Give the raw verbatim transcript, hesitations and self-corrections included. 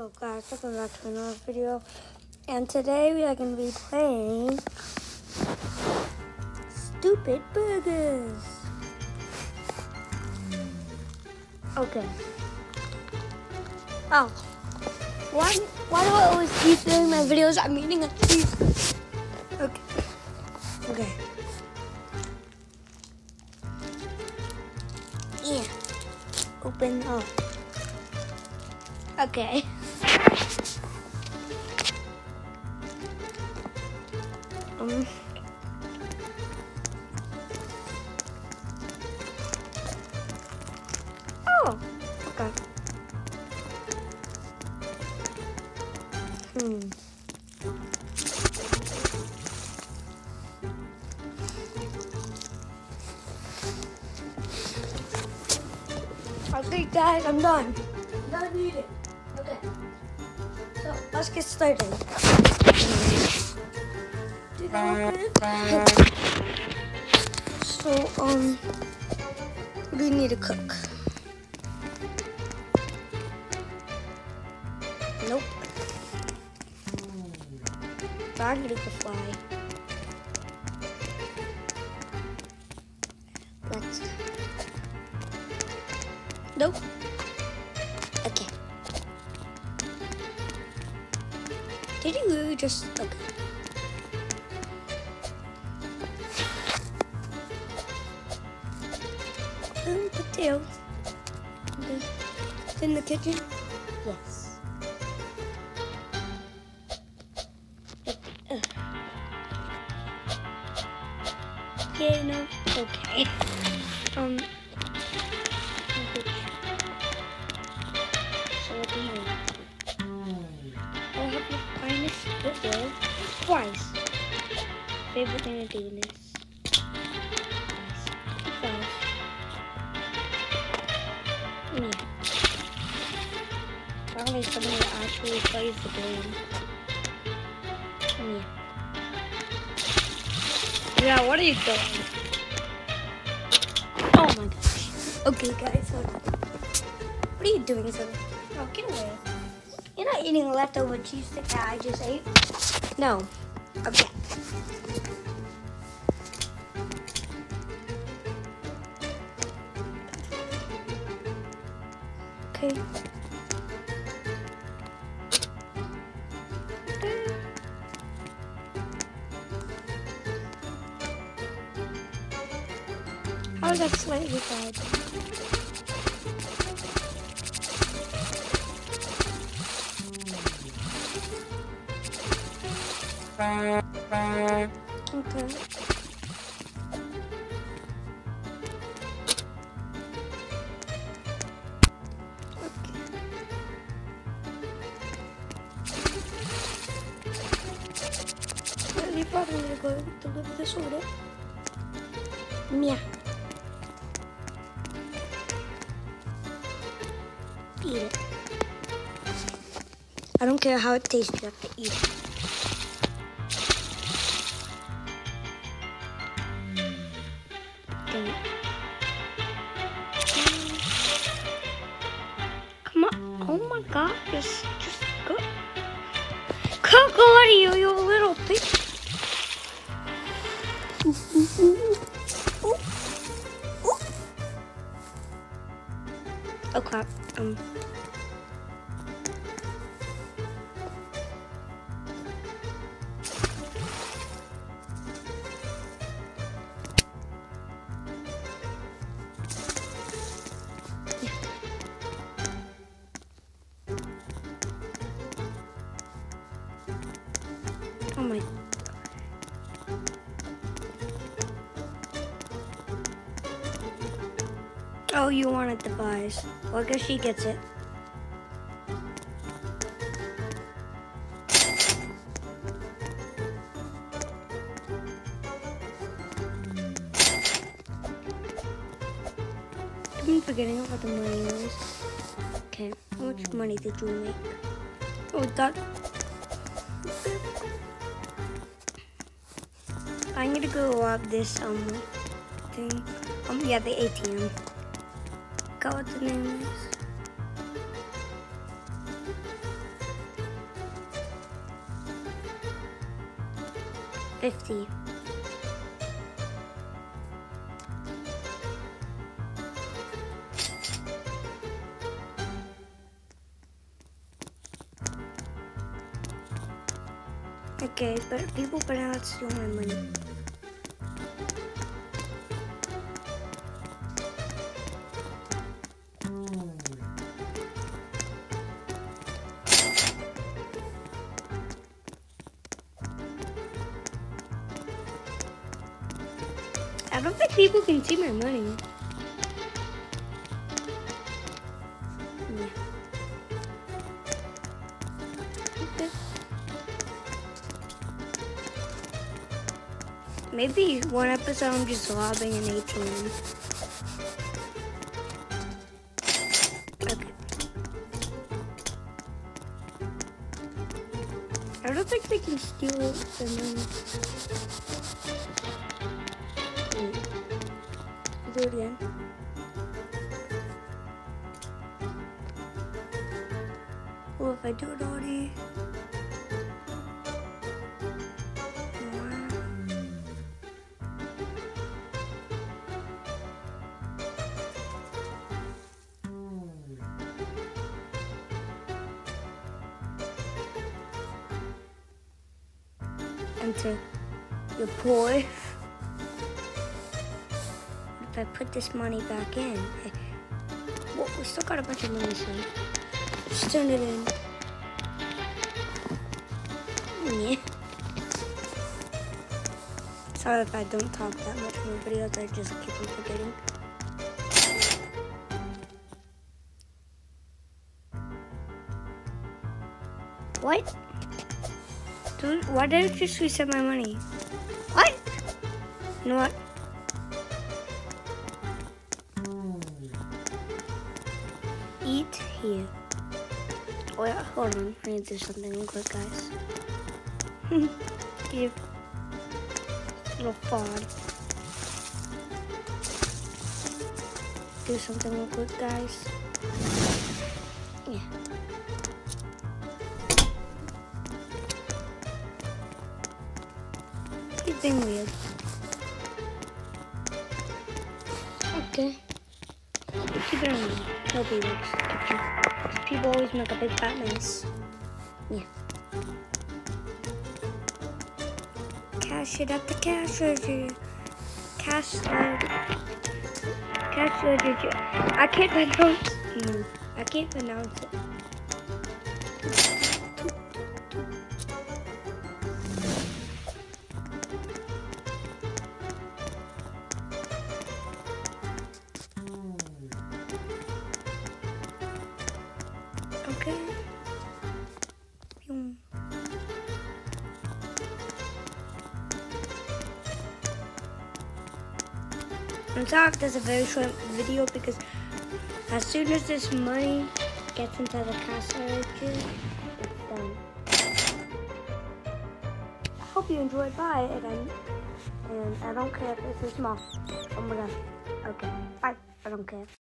Hello guys, welcome back to another video, and today we are going to be playing Stupid Burgers. Okay. Oh, why, why do I always keep doing my videos? I'm eating a cheese. Okay. Okay. Yeah. Open up. Okay. Um. Oh. Okay. Hmm. Okay, guys, I'm done. I'm done eating. Okay. So let's get started. So um, what do you need to cook? Nope. I need to go fly. Let's. Nope. Okay. Did you really just okay? Um, potato. Okay. In the kitchen? Yes. Uh. Yeah, no. Okay. Um. So what do you want? I'll have your finest burger twice. Favorite thing to do in this. Twice. Yeah. Probably someone that actually plays the game. Yeah. Yeah, what are you doing? Oh my gosh. Okay, guys. So what are you doing, son? Oh, get away. You're not eating a leftover cheese stick that I just ate. No. Okay. Okay. How is that slightly fried? Okay. You probably need to go deliver this order. Yeah. Eat it. I don't care how it tastes, you have to eat it. Okay. Come on. Oh my god, just, just go. Cook, what are you, you little pig? Oh crap. Um. Oh my. Oh, you wanted the pies. Well, I guess she gets it. I'm forgetting about the money is. Okay, how much money did you make? Oh, that. I need to go rob this um thing. Um, yeah, the A T M. Got what the name is. fifty. Okay, but people better not steal my money. I don't think people can see my money. Yeah. Okay. Maybe one episode I'm just robbing an A T M. Okay. I don't think they can steal the money. Do it again. Well, if I do it already. Enter your boy. If I put this money back in, well, we still got a bunch of money, so let's turn it in. Yeah. Sorry if I don't talk that much in my videos, I just keep on forgetting. What? Dude, why did it just reset my money? What? You know what? Eat here. Oh yeah, hold on. I need to do something real quick, guys. Give little fraud. Do something real quick, guys. Yeah. It's being weird. Okay. Keep it on. No big works. People always make a big fat mess. Yeah. Cash it at the cash register. Cash register. Cash register. I can't pronounce. No, I can't pronounce it. Okay. Boom. I'm sorry if there's a very short video because as soon as this money gets into the cash register, it's done. I hope you enjoyed. Bye again. And I don't care if this is small. I'm gonna. Okay. Bye. I don't care.